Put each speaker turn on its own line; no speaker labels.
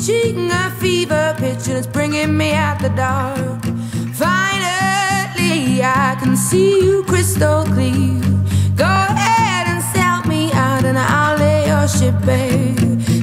reaching a fever pitch and it's bringing me out the dark. Finally, I can see you crystal clear. Go ahead and sell me out and I'll lay your ship bare.